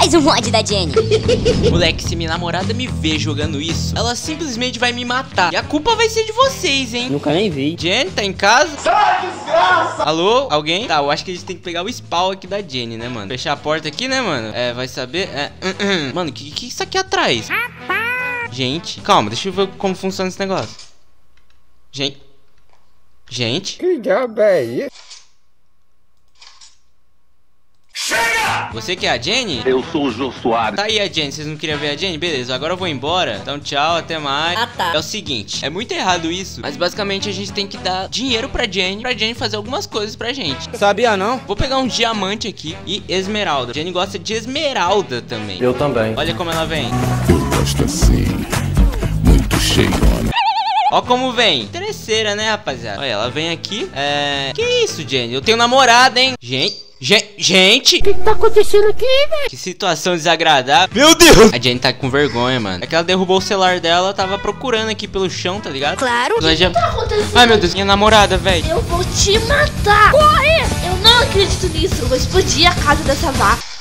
mais um mod da Jenny. Moleque, se minha namorada me ver jogando isso, ela simplesmente vai me matar. E a culpa vai ser de vocês, hein? Nunca nem vi. Jenny, tá em casa? Sai, desgraça! Alô? Alguém? Tá, eu acho que a gente tem que pegar o spawn aqui da Jenny, né, mano? Fechar a porta aqui, né, mano? É, vai saber? Mano, que isso aqui atrás? Gente, calma, deixa eu ver como funciona esse negócio. Gente. Que diabo é isso? Chega! Você que é a Jenny? Eu sou o Jô Soares. Tá aí a Jenny, vocês não queriam ver a Jenny? Beleza, agora eu vou embora. Então tchau, até mais. Ah, tá. É o seguinte, é muito errado isso, mas basicamente a gente tem que dar dinheiro pra Jenny fazer algumas coisas pra gente. Sabia não? Vou pegar um diamante aqui e esmeralda. Jenny gosta de esmeralda também. Eu também. Olha como ela vem. Eu gosto assim, muito cheirona. Ó como vem. Interesseira, né, rapaziada? Olha, ela vem aqui. Que isso, Jenny? Eu tenho namorada, hein? Gente! O que tá acontecendo aqui, velho? Que situação desagradável. Meu Deus! A Jenny tá com vergonha, mano. É que ela derrubou o celular dela, tava procurando aqui pelo chão, tá ligado? Claro. Ela já... Tá acontecendo? Ai, meu Deus, minha namorada, velho. Eu vou te matar. Corre! Eu não acredito nisso. Eu vou explodir a casa dessa vaca.